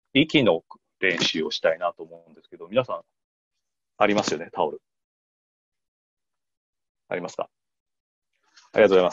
息の練習をしたいなと思うんですけど、皆さん、ありますよね、タオル。ありますか？ありがとうございます。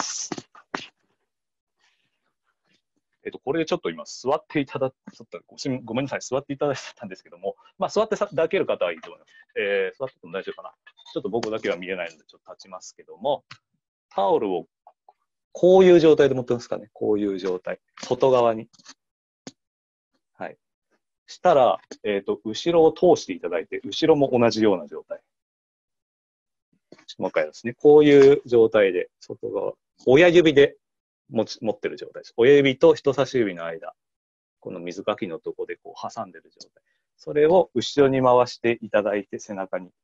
これでちょっと今、座っていただごめんなさい、座っていただいたんですけども、まあ、座っていただける方はいいと思います。座ってても大丈夫かな。ちょっと僕だけは見えないので、ちょっと立ちますけども、タオルをこういう状態で持ってますかね。こういう状態。外側に。はい。したら、後ろを通していただいて、後ろも同じような状態。もう一回ですね。こういう状態で、外側、親指で持ってる状態です。親指と人差し指の間、この水かきのとこでこう挟んでる状態。それを後ろに回していただいて、背中に。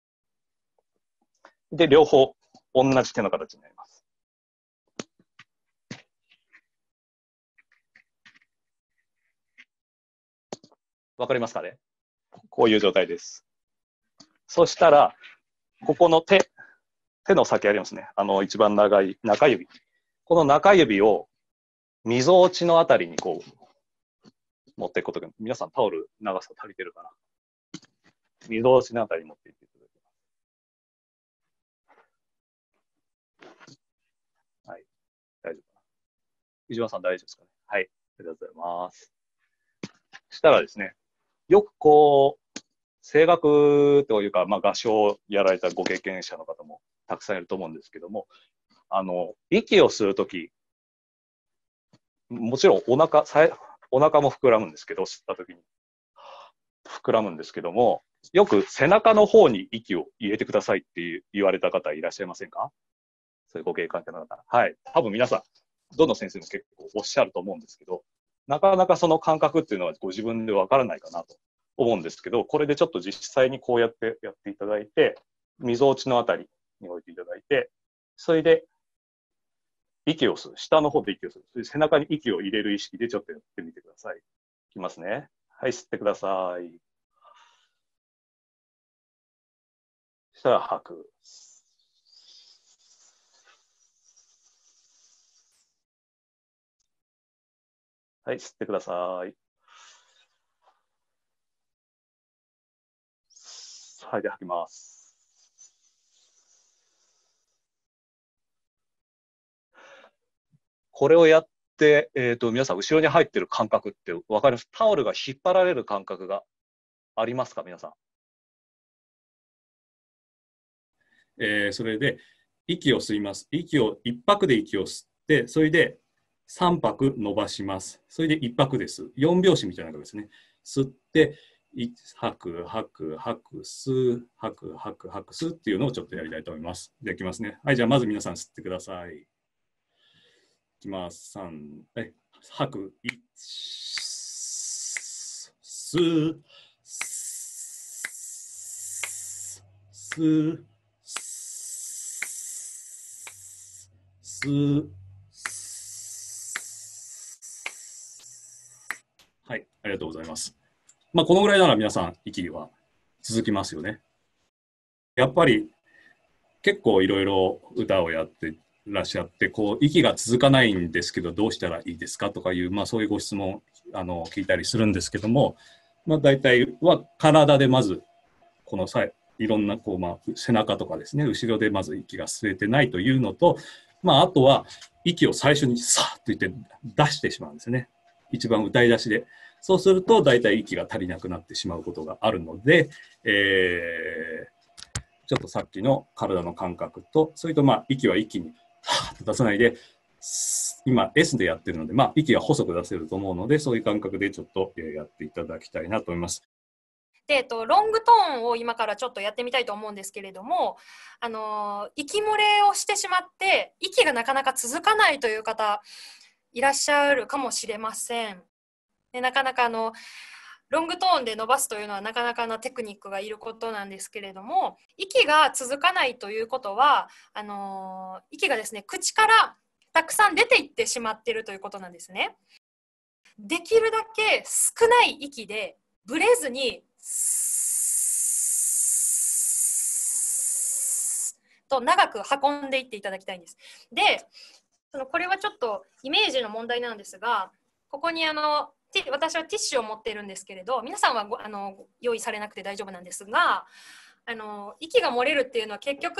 で、両方、同じ手の形になります。わかりますかね？こういう状態です。そしたら、ここの手の先ありますね。一番長い中指。この中指を、みぞおちのあたりにこう、持っていくことが、皆さんタオル長さ足りてるかな？みぞおちのあたりに持っていっていただきます。はい。大丈夫かな？伊島さん大丈夫ですかね？はい。ありがとうございます。したらですね、よくこう、声楽というか、まあ、合唱をやられたご経験者の方もたくさんいると思うんですけども、息をするとき、もちろんお腹も膨らむんですけど、吸ったときに。膨らむんですけども、よく背中の方に息を入れてくださいって言われた方いらっしゃいませんか？そういうご経験者の方。はい。多分皆さん、どの先生も結構おっしゃると思うんですけど、なかなかその感覚っていうのはご自分でわからないかなと思うんですけど、これでちょっと実際にこうやってやっていただいて、みぞおちのあたりに置いていただいて、それで息を吸う。下の方で息を吸う。それで背中に息を入れる意識でちょっとやってみてください。いきますね。はい、吸ってください。そしたら吐く。はい、吸ってください。はい、で吐きます。これをやって、皆さん後ろに入ってる感覚って分かります？タオルが引っ張られる感覚がありますか、皆さん？ それで息を吸います。1拍で息を吸って、それで3拍伸ばします。それで1拍です。4拍子みたいなのですね。吸って、吐く、吐く、吐く、吸う、吐く、吐く、吐く、吸うっていうのをちょっとやりたいと思います。できますね。はい、じゃあまず皆さん吸ってください。いきます。3、吐く、1、吸う、吸う、はい、ありがとうございます。まあ、このぐらいなら皆さん、息は続きますよね。やっぱり結構いろいろ歌をやってらっしゃって、こう息が続かないんですけど、どうしたらいいですかとかいう、まあ、そういうご質問聞いたりするんですけども、まあ、大体は体でまず、この際、いろんなこう、まあ、背中とかですね、後ろでまず息が吸えてないというのと、まあ、あとは息を最初にさーっと言って出してしまうんですね。一番歌い出しで。そうすると、大体息が足りなくなってしまうことがあるので、ちょっとさっきの体の感覚と、それとまあ息は一気にはーっと出さないで、今 S でやってるので、まあ息が細く出せると思うので、そういう感覚でちょっとやっていただきたいなと思います。 で、ロングトーンを今からちょっとやってみたいと思うんですけれども、息漏れをしてしまって息がなかなか続かないという方いらっしゃるかもしれません。で、なかなかロングトーンで伸ばすというのはなかなかなテクニックがいることなんですけれども、息が続かないということは、息がですね、口からたくさん出ていってしまっているということなんですね。できるだけ少ない息でブレずにと長く運んでいっていただきたいんです。で、これはちょっとイメージの問題なんですが、ここに私はティッシュを持っているんですけれど、皆さんは用意されなくて大丈夫なんですが、息が漏れるっていうのは結局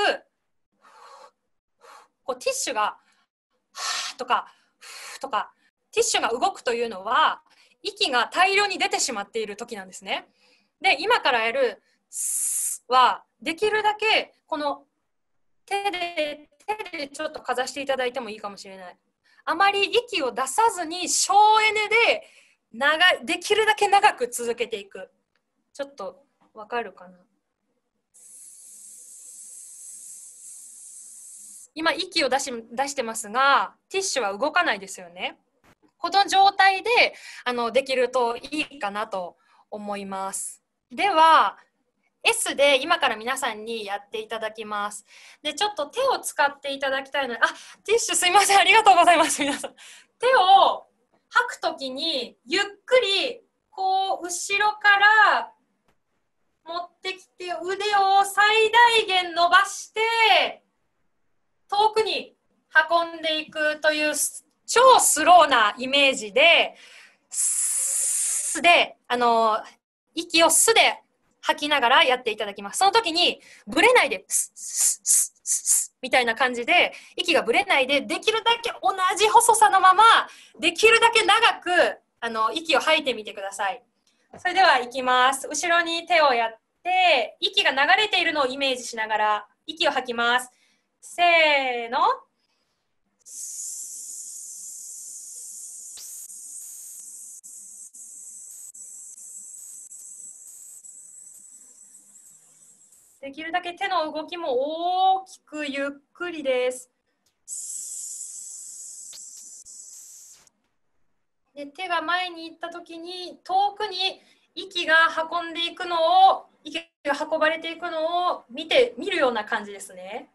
こうティッシュがとかティッシュが動くというのは息が大量に出てしまっている時なんですね。で、今からやるはできるだけこの手でちょっとかざしていただいてもいいかもしれない。あまり息を出さずに省エネでできるだけ長く続けていく。ちょっとわかるかな。今息を出してますが、ティッシュは動かないですよね。この状態でできるといいかなと思います。では S で今から皆さんにやっていただきます。で、ちょっと手を使っていただきたいので、ティッシュすいません、ありがとうございます、皆さん。手を吐くときに、ゆっくり、こう、後ろから持ってきて、腕を最大限伸ばして、遠くに運んでいくという超スローなイメージで、息を素で吐きながらやっていただきます。その時にブレないでみたいな感じで息がブレないで、できるだけ同じ細さのままできるだけ長く息を吐いてみてください。それではいきます。後ろに手をやって息が流れているのをイメージしながら息を吐きます。せーの。できるだけ手の動きも大きくゆっくりです。で、手が前に行ったときに遠くに息が運んでいくのを、息が運ばれていくのを見るような感じですね。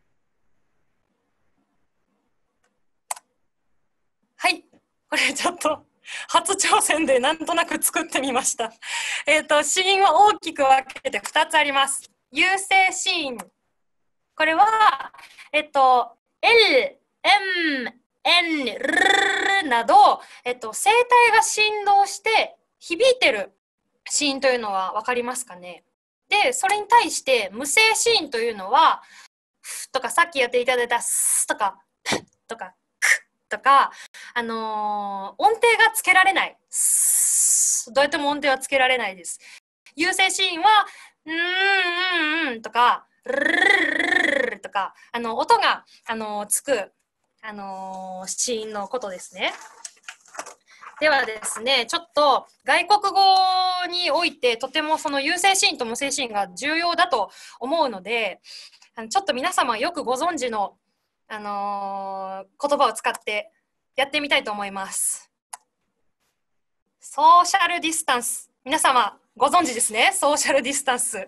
はい、これちょっと初挑戦でなんとなく作ってみました。シーンは大きく分けて2つあります。有声シーン。これは、L、M、N、R など、声帯が振動して響いてるシーンというのは分かりますかね。で、それに対して無声シーンというのは、ふとかさっきやっていただいたすとか、ぷとか、くとか、音程がつけられない。どうやっても音程はつけられないです。有声シーンは、とか、とか、音が、つく、シーンのことですね。ではですね、ちょっと外国語においてとてもその有声シーンと無声シーンが重要だと思うので、ちょっと皆様よくご存知の、言葉を使ってやってみたいと思います。ソーシャルディスタンス。皆様ご存知ですね、ソーシャルディスタンス。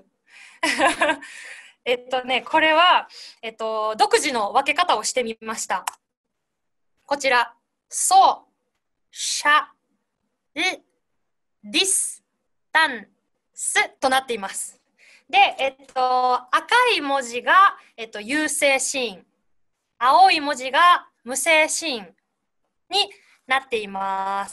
これは、独自の分け方をしてみました。こちら、ソーシャルディスタンスとなっています。で、赤い文字が、有声シーン、青い文字が無声シーンになっています。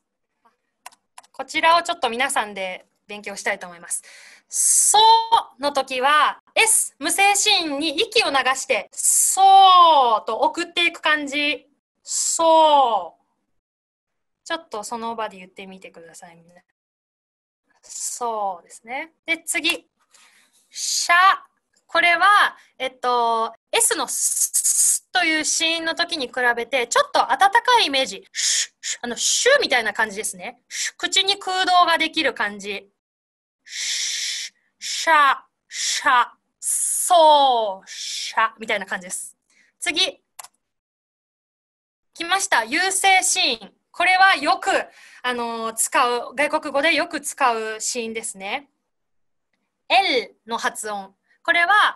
こちらをちょっと皆さんで勉強したいと思います。そうの時は S 無声シーンに息を流してそうと送っていく感じ。そうちょっとその場で言ってみてくださいね。そうですね。で次シャ、これはS のスというシーンの時に比べてちょっと温かいイメージ、シュみたいな感じですね。口に空洞ができる感じ。シャ、シャ、ソー、シャみたいな感じです。次。来ました。有声シーン。これはよく、外国語でよく使うシーンですね。L の発音。これは、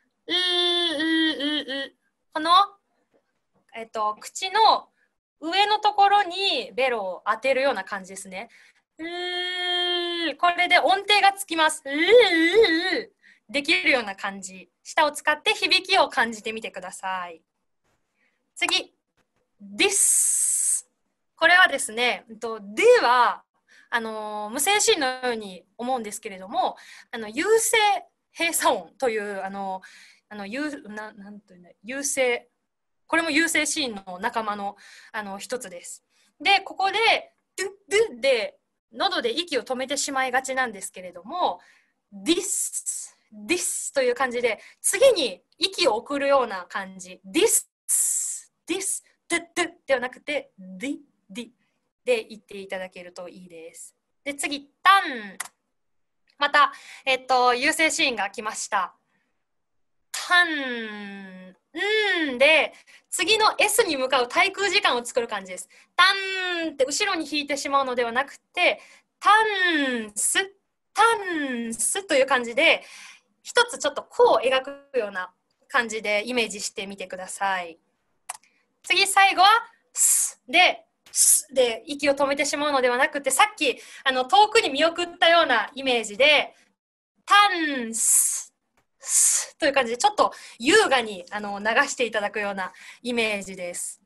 この、口の上のところにベロを当てるような感じですね。これで音程がつきます。できるような感じ。舌を使って響きを感じてみてください。次。this。 これはですね、では無声子音のように思うんですけれども、有声閉鎖音というなんというの、有声、これも有声子音の仲間の一つです。で、ここでドゥドゥで喉で息を止めてしまいがちなんですけれども、this という感じで次に息を送るような感じ、this ドゥドゥではなくて で言っていただけるといいです。で、次、タン。また、有声子音が来ました。タン。で、次の S に向かう滞空時間を作る感じです。タンって後ろに引いてしまうのではなくて、タンスという感じで、一つちょっと弧を描くような感じでイメージしてみてください。次、最後はスで息を止めてしまうのではなくて、さっき遠くに見送ったようなイメージでタンスという感じでちょっと優雅に流していただくようなイメージです。